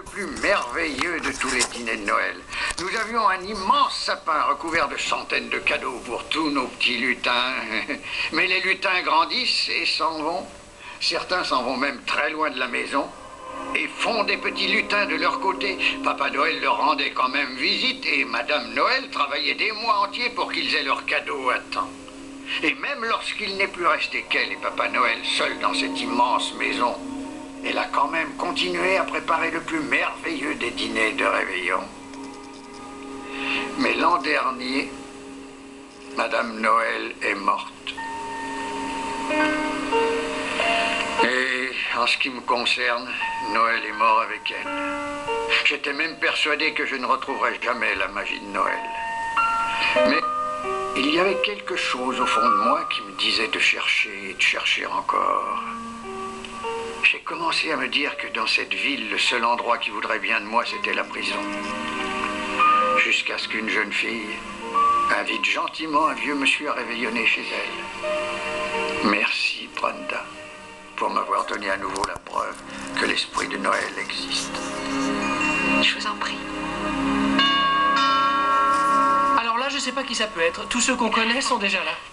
le plus merveilleux de tous les dîners de Noël. Nous avions un immense sapin recouvert de centaines de cadeaux pour tous nos petits lutins. Mais les lutins grandissent et s'en vont. Certains s'en vont même très loin de la maison et font des petits lutins de leur côté. Papa Noël leur rendait quand même visite et Madame Noël travaillait des mois entiers pour qu'ils aient leurs cadeaux à temps. Et même lorsqu'il n'est plus resté qu'elle et Papa Noël seuls dans cette immense maison, elle a quand même continué à préparer le plus merveilleux des dîners de réveillon. Mais l'an dernier, Madame Noël est morte. Et en ce qui me concerne, Noël est mort avec elle. J'étais même persuadé que je ne retrouverais jamais la magie de Noël. Mais il y avait quelque chose au fond de moi qui me disait de chercher et de chercher encore. J'ai commencé à me dire que dans cette ville, le seul endroit qui voudrait bien de moi, c'était la prison. Jusqu'à ce qu'une jeune fille invite gentiment un vieux monsieur à réveillonner chez elle. Merci, Brenda, pour m'avoir donné à nouveau la preuve que l'esprit de Noël existe. Je vous en prie. Alors là, je sais pas qui ça peut être. Tous ceux qu'on connaît sont déjà là.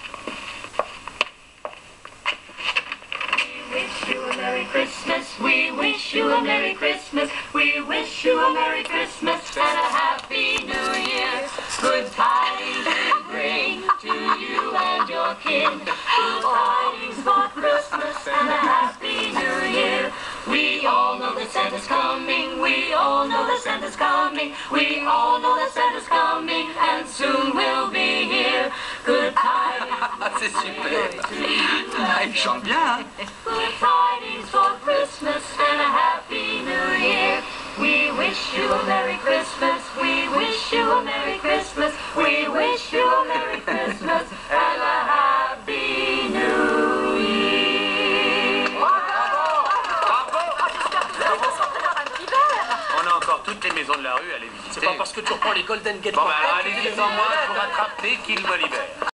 Merry Christmas, we wish you a Merry Christmas, we wish you a Merry Christmas and a Happy New Year. Good tidings we bring to you and your kin. Good tidings for Christmas and a Happy New Year. We all know that Santa's coming, we all know that Santa's coming, we all know that Santa's coming and soon we'll be here. Good tidings. C'est super. Ah, il chante bien, hein? Good tidings for Christmas and a Happy New Year. We wish you a Merry Christmas, we wish you a Merry Christmas, we wish you a Merry Christmas and a Happy New Year. On a encore toutes les maisons de la rue à les visiter. C'est pas parce que tu reprends les Golden Gate. Bon, bah, allez-y sans moi pour m'attraper qu'il me libère.